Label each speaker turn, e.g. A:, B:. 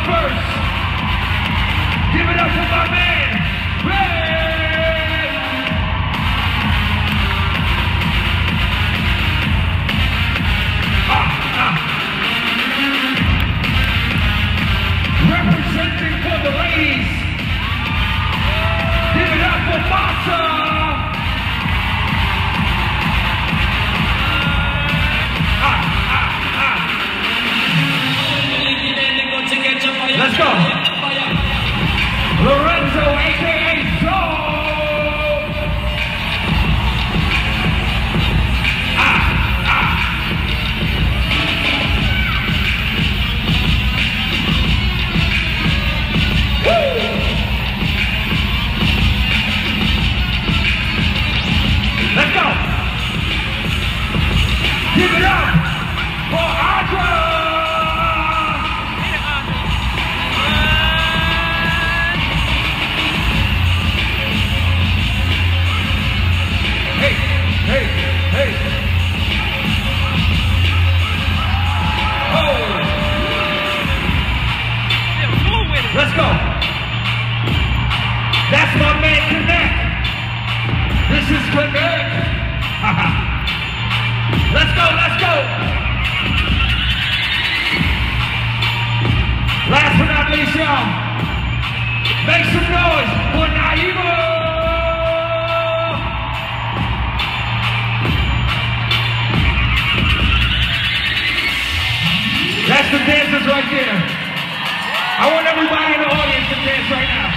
A: first. Give it up for my man, Red. Representing for the ladies. Give it up for Masa. Let's go. Lorenzo, a.k.a. Soul. Let's go. Give it up for Audra. Hey, hey, hey. Oh. Let's go. That's my man Connect. This is Connect. Let's go, let's go. Last but not least, y'all. Make some noise for Naima. That's the dancers right there. I want everybody in the audience to dance right now.